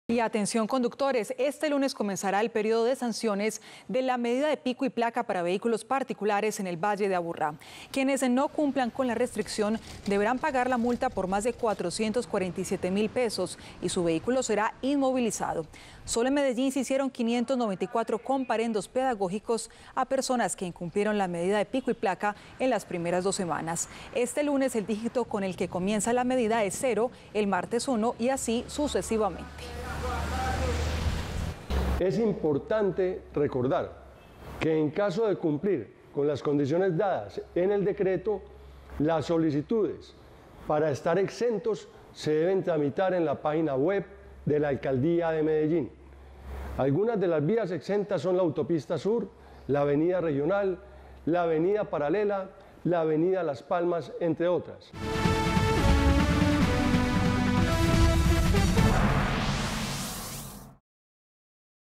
Y atención conductores, este lunes comenzará el periodo de sanciones de la medida de pico y placa para vehículos particulares en el Valle de Aburrá. Quienes no cumplan con la restricción deberán pagar la multa por más de 447.000 pesos y su vehículo será inmovilizado. Solo en Medellín se hicieron 594 comparendos pedagógicos a personas que incumplieron la medida de pico y placa en las primeras 2 semanas. Este lunes el dígito con el que comienza la medida es 0, el martes 1 y así sucesivamente. Es importante recordar que en caso de cumplir con las condiciones dadas en el decreto, las solicitudes para estar exentos se deben tramitar en la página web de la Alcaldía de Medellín. Algunas de las vías exentas son la autopista Sur, la avenida Regional, la avenida Paralela, la avenida Las Palmas, entre otras.